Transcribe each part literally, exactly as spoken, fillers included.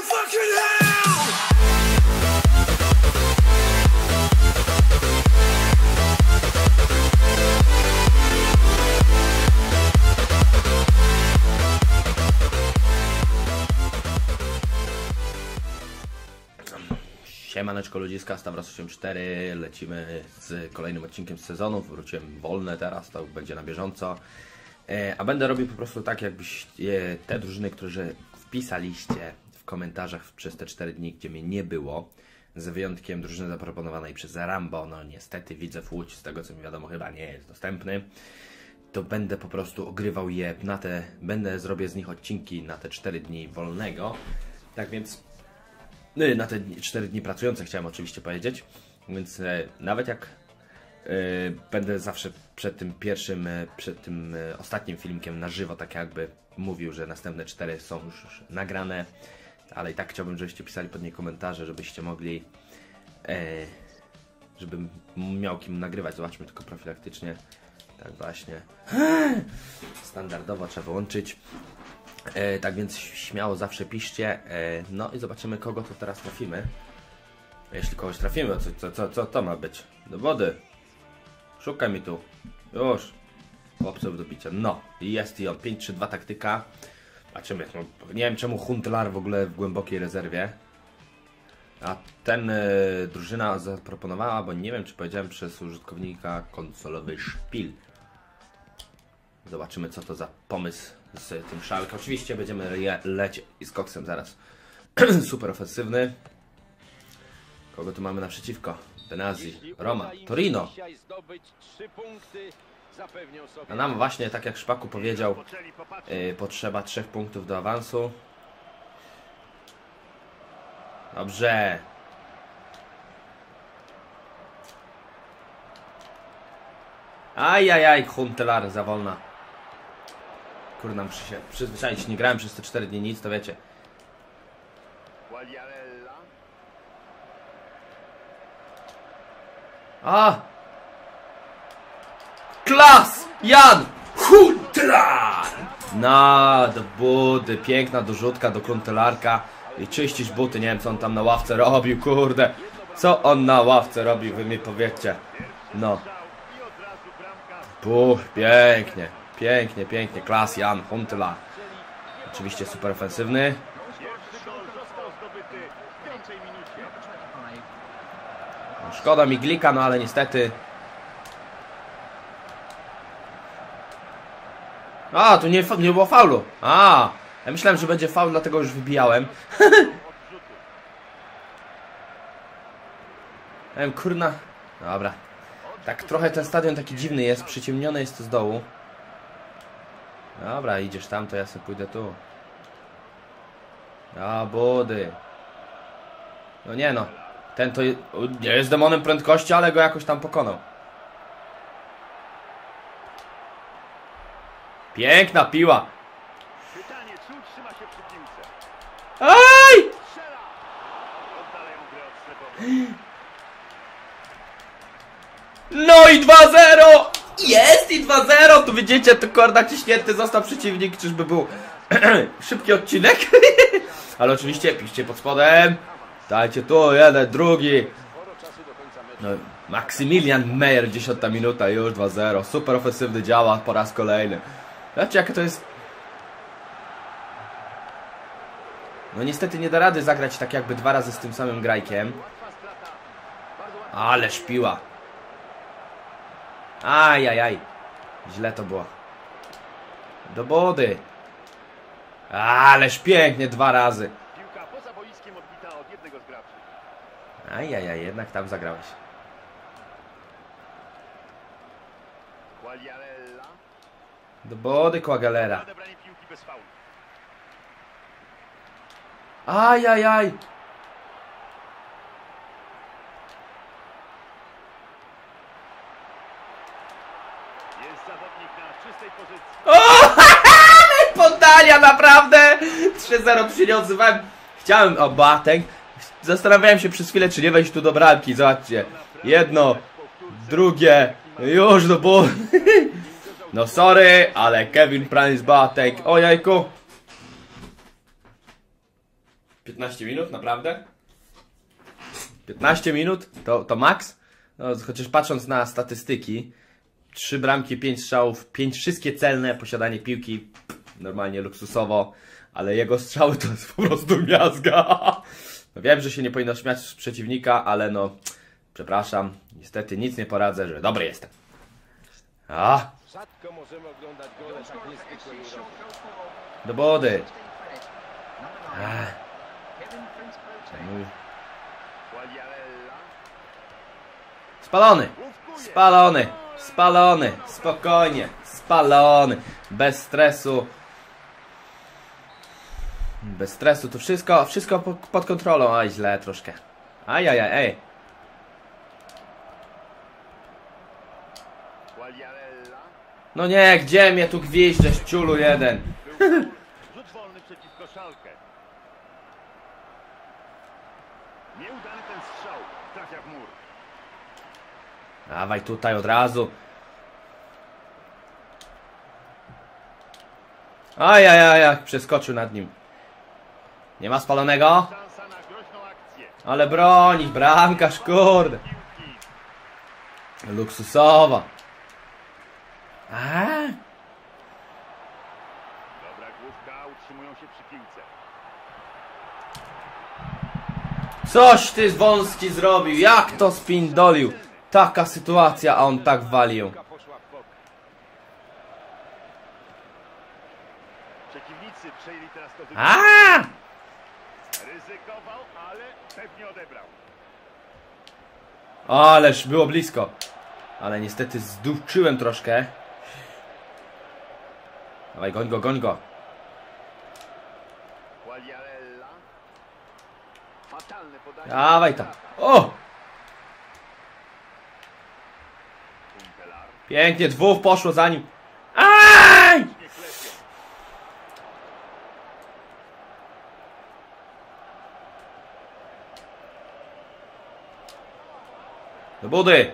fucking hell! Siemaneczko ludziska, Stawros osiemdziesiąt cztery, lecimy z kolejnym odcinkiem z sezonu. Wróciłem wolne teraz, to będzie na bieżąco. E, a będę robił po prostu tak, jakbyś e, te drużyny, które wpisaliście w komentarzach przez te cztery dni, gdzie mnie nie było, z wyjątkiem drużyny zaproponowanej przez Rambo, no niestety Widzew Łódź, z tego co mi wiadomo chyba nie jest dostępny, to będę po prostu ogrywał je na te, będę zrobię z nich odcinki na te cztery dni wolnego. Tak więc na te cztery dni pracujące chciałem oczywiście powiedzieć, więc e, nawet jak e, będę zawsze przed tym pierwszym, e, przed tym e, ostatnim filmikiem na żywo, tak jakby mówił, że następne cztery są już, już nagrane, ale i tak chciałbym, żebyście pisali pod nie komentarze, żebyście mogli, e, żebym miał kim nagrywać. Zobaczmy tylko profilaktycznie, tak właśnie, standardowo trzeba wyłączyć. E, tak więc śmiało zawsze piszcie, e, no i zobaczymy, kogo to teraz trafimy. Jeśli kogoś trafimy, co, co, co, co to ma być? Do wody. Szukaj mi tu. Już. Chłopców do bicia. No. I jest i on. pięć trzy dwa taktyka. Zobaczymy. No, nie wiem czemu Huntlar w ogóle w głębokiej rezerwie. A ten e, drużyna zaproponowała, bo nie wiem czy powiedziałem przez użytkownika konsolowy szpil. Zobaczymy co to za pomysł z tym Szalkę. Oczywiście będziemy le lecieć i z koksem zaraz. Super ofensywny. Kogo tu mamy naprzeciwko? Benazzi, Roma, Torino. A nam właśnie, tak jak Szpaku powiedział, yy, potrzeba trzech punktów do awansu. Dobrze. Ajajaj, Huntlar za wolna. Kurde, muszę się przyzwyczaić, nie grałem przez te cztery dni nic, to wiecie. A! Klas! Jan! Huntlar! Na do budy, piękna dorzutka do Huntlarka. I czyścić buty, nie wiem co on tam na ławce robił, kurde. Co on na ławce robił, wy mi powiedzcie. No. Puh, pięknie. Pięknie, pięknie. Klas Jan Huntlar. Oczywiście super ofensywny. No, szkoda mi Glika, no ale niestety. A, tu nie, nie było faulu. A, ja myślałem, że będzie faul, dlatego już wybijałem. Ja wiem, kurna. Dobra. Tak trochę ten stadion taki dziwny jest, przyciemniony jest to z dołu. Dobra, idziesz tam, to ja sobie pójdę tu. A, budy. No nie no. Ten to je, nie jest demonem prędkości, ale go jakoś tam pokonał. Piękna piła. Aj! No i dwa zero! Jest i dwa zero! Tu widzicie, to kordak ciśnięty został przeciwnik, czyżby był szybki odcinek? Ale oczywiście piszcie pod spodem. Dajcie tu, jeden, drugi. No, Maksymilian Meyer, dziesiąta minuta, już dwa zero. Super ofensywny działa po raz kolejny. Zobaczcie jaka to jest. No niestety nie da rady zagrać tak jakby dwa razy z tym samym grajkiem. Ale szpiła. Ajajaj. Źle to było. Do wody. Ależ pięknie dwa razy. Ajajaj, jednak tam zagrałeś. Do wody Quagliarella. Ajajaj. O, podania naprawdę. trzy zero, tu się nie odzywałem. Chciałem, o Batek. Zastanawiałem się przez chwilę, czy nie wejść tu do bramki. Zobaczcie. Jedno, drugie. Już do bólu. No sorry, ale Kevin Prince Boateng. O jajku. piętnaście minut, naprawdę? piętnaście minut? To, to max? No, chociaż patrząc na statystyki, trzy bramki, pięć strzałów, pięć wszystkie celne, posiadanie piłki, pff, normalnie luksusowo, ale jego strzały to jest po prostu miazga. No, wiem, że się nie powinno śmiać z przeciwnika, ale no, przepraszam, niestety nic nie poradzę, że dobry jestem. A! Rzadko możemy oglądać gole tak niezwykłej urody. Do wody. Mój. Spalony! Spalony! Spalony! Spokojnie! Spalony! Bez stresu. Bez stresu. To wszystko, wszystko pod kontrolą. Aj, źle troszkę. Aj, aj, aj, ej. No nie, gdzie mnie tu gwieździesz, ciulu jeden? Rzut wolny przeciwko Szalkę. Nieudany ten strzał. Trafia w mur. Dawaj tutaj od razu. Ajajaj, jak przeskoczył nad nim. Nie ma spalonego? Szansa na groźną akcję. Ale broni, bramkarz, kurde. Luksusowa. A? Dobra główka, utrzymują się przy piłce. Coś ty wąski zrobił, jak to spindolił. Taka sytuacja, a on tak walił. Poszła w bok. Przeciwnicy przejęli teraz to wygranie. A! Ryzykował, ale pewnie odebrał. Ależ było blisko. Ale niestety zdupczyłem troszkę. Dawaj, goń go, goń go. Quagliarella. Fatalne podanie. Dawaj tam. O! Kuntelar. Pięknie, dwóch poszło za nim. Aj! Nie klepie. Do budy.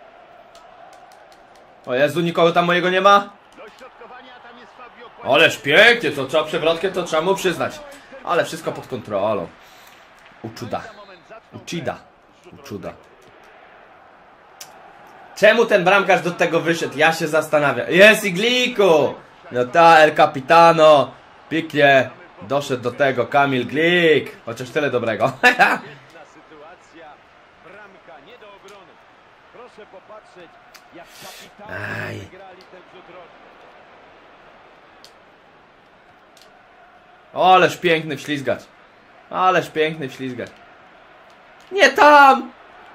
O Jezu, nikogo tam mojego nie ma? Dośrodkowania, tam jest Fabio Quagliarella. Ależ pięknie, to trzeba przewrotkę, to trzeba mu przyznać. Ale wszystko pod kontrolą. Uczuda. Ucida. Uczuda. Czemu ten bramkarz do tego wyszedł? Ja się zastanawiam. Jest Igliku! No ta, El Capitano. Pięknie. Doszedł do tego Kamil Glik. Chociaż tyle dobrego. Jedna sytuacja. Bramka nie do obrony. Proszę popatrzeć, jak kapitanie Aj. wygrali ten rzut rożny. Ależ piękny wślizgacz. Ależ piękny wślizgacz. Nie tam!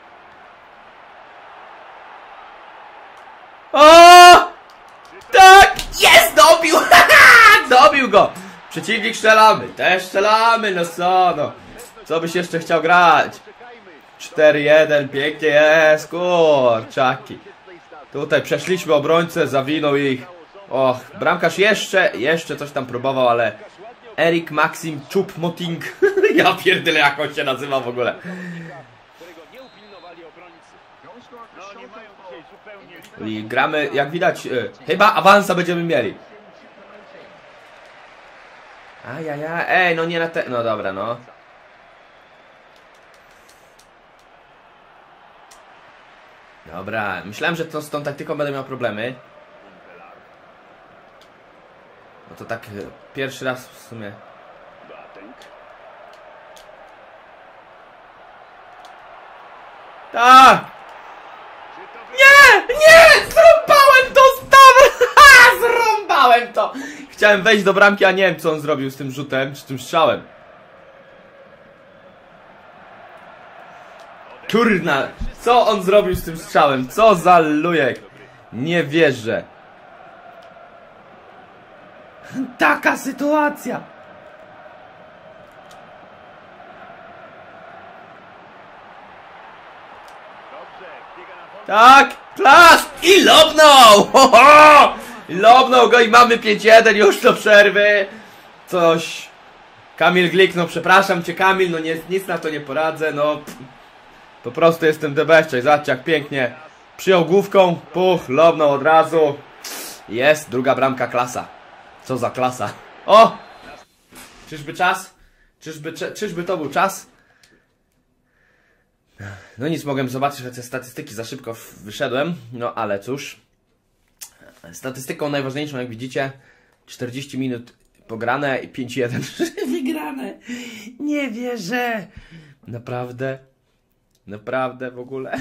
O! Tak! Jest! Dobił! Dobił go! Przeciwnik strzelamy. Też strzelamy, no co no. Co byś jeszcze chciał grać? Czekajmy. cztery jeden, pięknie jest, kurczaki. Tutaj przeszliśmy obrońcę, zawinął ich. Och, bramkarz jeszcze, jeszcze coś tam próbował, ale... Erik Maxim Choupo-Moting. Ja pierdolę, jak on się nazywa w ogóle. Którego nie upilnowali obrońcy. No nie mają dzisiaj zupełnie liczby. I gramy, jak widać, y, chyba awansa będziemy mieli. Ajaja, ej, no nie na te... No dobra, no. Dobra, myślałem, że to z tą taktyką będę miał problemy. No to tak y, pierwszy raz w sumie. Boateng. Tak! Czy to wy... Nie! Nie! Zrąbałem to! Stawę! Ha! Zrąbałem to! Chciałem wejść do bramki, a nie wiem, co on zrobił z tym rzutem, czy tym strzałem. Kurna! Co on zrobił z tym strzałem? Co za lujek! Nie wierzę. Taka sytuacja! Dobrze, biega na wolę. Tak! Klas! I lobnął! Ho, ho! Lobnął go i mamy pięć jeden już do przerwy. Coś... Kamil Glik, no przepraszam cię Kamil, no nie, nic na to nie poradzę, no... Pff, po prostu jestem debeszczej, zobaczcie jak pięknie. Przyjął główką, puch, lobnął od razu. Jest, druga bramka, klasa. Co za klasa. O! Czyżby czas Czyżby, czy, czyżby to był czas? No nic, mogłem zobaczyć, że te statystyki za szybko wyszedłem, no ale cóż. Statystyką najważniejszą, jak widzicie, czterdzieści minut pograne i pięć jeden wygrane. Nie wierzę. Naprawdę. Naprawdę w ogóle.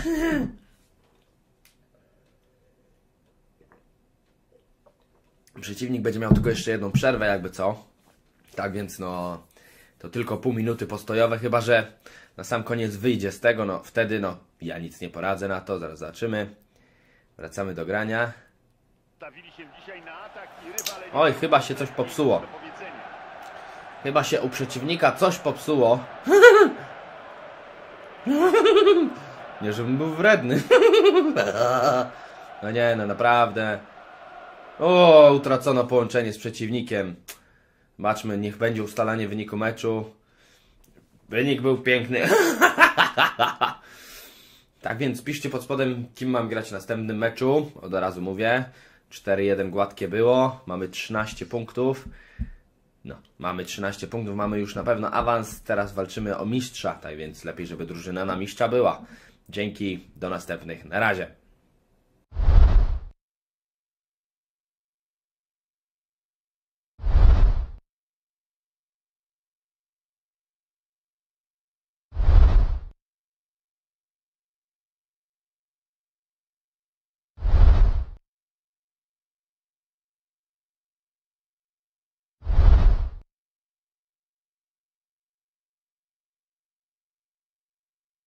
Przeciwnik będzie miał tylko jeszcze jedną przerwę, jakby co. Tak więc no, to tylko pół minuty postojowe, chyba że na sam koniec wyjdzie z tego, no wtedy no, ja nic nie poradzę na to, zaraz zobaczymy. Wracamy do grania. Stawili się dzisiaj na atak i rywale... Oj, chyba się coś popsuło. Chyba się u przeciwnika coś popsuło. Nie, żebym był wredny. No nie, no naprawdę. O, utracono połączenie z przeciwnikiem. Zobaczmy, niech będzie ustalanie wyniku meczu. Wynik był piękny. Tak więc piszcie pod spodem, kim mam grać w następnym meczu. Od razu mówię. cztery jeden gładkie było. Mamy trzynaście punktów. No, mamy trzynaście punktów, mamy już na pewno awans. Teraz walczymy o mistrza, tak więc lepiej, żeby drużyna na mistrza była. Dzięki, do następnych. Na razie.